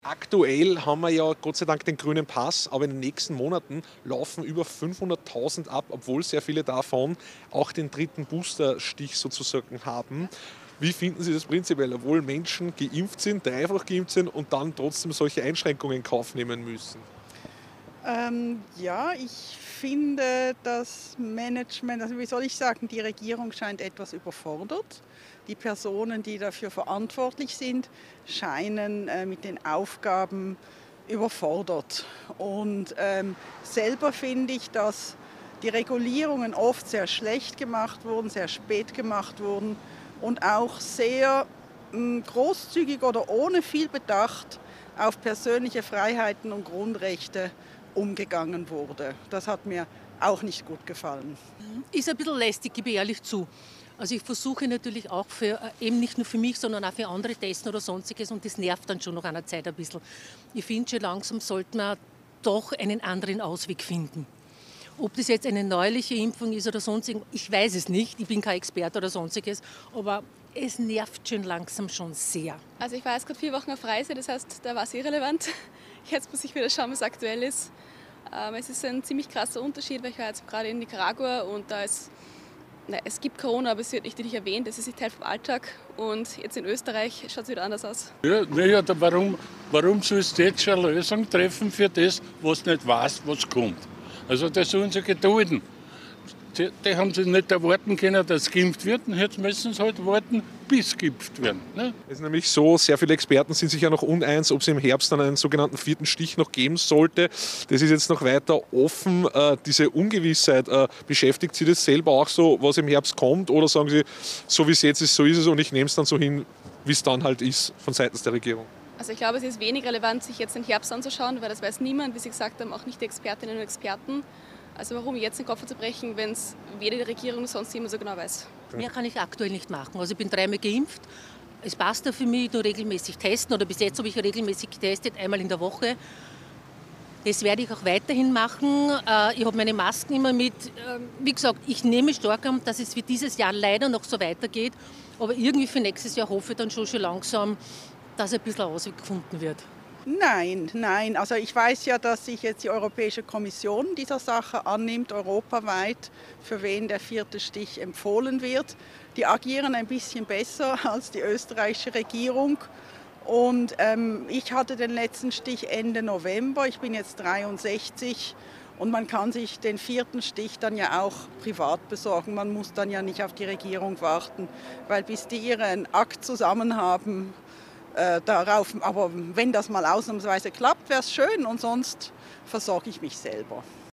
Aktuell haben wir ja Gott sei Dank den grünen Pass, aber in den nächsten Monaten laufen über 500.000 ab, obwohl sehr viele davon auch den dritten Boosterstich sozusagen haben. Wie finden Sie das prinzipiell, obwohl Menschen geimpft sind, dreifach geimpft sind und dann trotzdem solche Einschränkungen in Kauf nehmen müssen? Ja, ich finde, das Management, also wie soll ich sagen, die Regierung scheint etwas überfordert. Die Personen, die dafür verantwortlich sind, scheinen mit den Aufgaben überfordert. Und selber finde ich, dass die Regulierungen oft sehr schlecht gemacht wurden, sehr spät gemacht wurden und auch sehr großzügig oder ohne viel Bedacht auf persönliche Freiheiten und Grundrechte umgegangen wurde. Das hat mir auch nicht gut gefallen. Ist ein bisschen lästig, gebe ich ehrlich zu. Also ich versuche natürlich auch für, eben nicht nur für mich, sondern auch für andere testen oder sonstiges und das nervt dann schon nach einer Zeit ein bisschen. Ich finde schon langsam sollte man doch einen anderen Ausweg finden. Ob das jetzt eine neuerliche Impfung ist oder sonstiges, ich weiß es nicht, ich bin kein Experte oder sonstiges, aber es nervt schon langsam schon sehr. Also ich war jetzt gerade 4 Wochen auf Reise, das heißt, da war es irrelevant. Jetzt muss ich wieder schauen, was aktuell ist. Es ist ein ziemlich krasser Unterschied, weil ich war jetzt gerade in Nicaragua und da ist, es gibt Corona, aber es wird nicht erwähnt, es ist nicht Teil vom Alltag. Und jetzt in Österreich schaut es wieder anders aus. Ja, warum sollst du jetzt schon eine Lösung treffen für das, was nicht weiß, was kommt? Also das sollen sie gedulden. Die haben sich nicht erwarten können, dass geimpft wird. Und jetzt müssen sie halt warten, bis geimpft werden. Ne? Es ist nämlich so, sehr viele Experten sind sich ja noch uneins, ob es im Herbst dann einen sogenannten vierten Stich noch geben sollte. Das ist jetzt noch weiter offen. Diese Ungewissheit, beschäftigt Sie das selber auch so, was im Herbst kommt? Oder sagen Sie, so wie es jetzt ist, so ist es und ich nehme es dann so hin, wie es dann halt ist von seitens der Regierung? Also ich glaube, es ist wenig relevant, sich jetzt den Herbst anzuschauen, weil das weiß niemand, wie Sie gesagt haben, auch nicht die Expertinnen und Experten. Also warum jetzt den Kopf zu brechen, wenn es weder die Regierung noch sonst jemand so genau weiß? Mehr kann ich aktuell nicht machen. Also ich bin 3-mal geimpft. Es passt ja für mich nur regelmäßig testen oder bis jetzt habe ich regelmäßig getestet, einmal in der Woche. Das werde ich auch weiterhin machen. Ich habe meine Masken immer mit. Wie gesagt, ich nehme stark an, dass es für dieses Jahr leider noch so weitergeht. Aber irgendwie für nächstes Jahr hoffe ich dann schon langsam, dass ein bisschen Ausweg gefunden wird. Nein. Also ich weiß ja, dass sich jetzt die Europäische Kommission dieser Sache annimmt, europaweit, für wen der vierte Stich empfohlen wird. Die agieren ein bisschen besser als die österreichische Regierung. Und ich hatte den letzten Stich Ende November, ich bin jetzt 63 und man kann sich den vierten Stich dann ja auch privat besorgen. Man muss dann ja nicht auf die Regierung warten, weil bis die ihren Akt zusammen haben, aber wenn das mal ausnahmsweise klappt, wäre es schön und sonst versorge ich mich selber.